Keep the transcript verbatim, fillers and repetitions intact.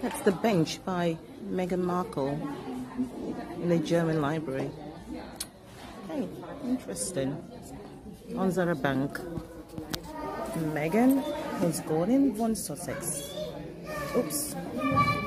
That's the bench by Meghan Markle in the German library. Hey, interesting. On Zara Bank. Meghan is Gordon von Sussex. Oops.